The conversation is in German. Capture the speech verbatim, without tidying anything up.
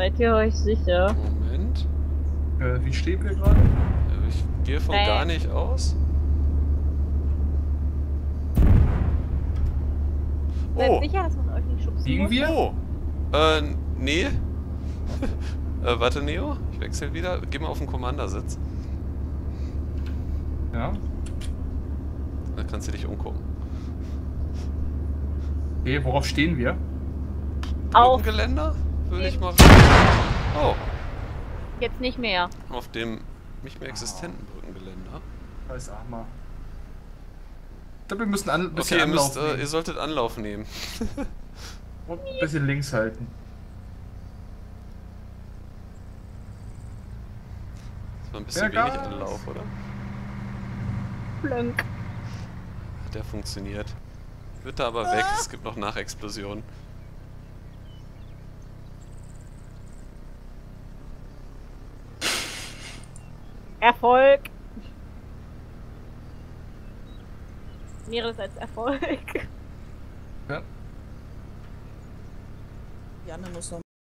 Seid ihr euch sicher? Moment. Äh, wie stehen wir gerade? Äh, Ich gehe von Bam. gar nicht aus. Seid Oh! sicher, dass man euch nicht schubsen Liegen muss? wir? Oh! Äh, nee. äh, warte, Neo. Ich wechsle wieder. Geh mal auf den Commandersitz. Ja. Dann kannst du dich umgucken. Okay, worauf stehen wir? Auf. Brückengeländer? Würde ich mal... Oh! Jetzt nicht mehr. Auf dem nicht mehr existenten Brückengeländer. Da ist Ahmar. Ich glaube, wir müssen an, ein bisschen Okay, ihr, Anlauf müsst, äh, nehmen. ihr solltet Anlauf nehmen. Und ein bisschen links halten. Das war ein bisschen Ja, wenig Gas. Anlauf, oder? Blönk. Der funktioniert. Wird da aber weg, es gibt noch Nachexplosionen. Erfolg. Mehres als Erfolg. Ja. Janne muss noch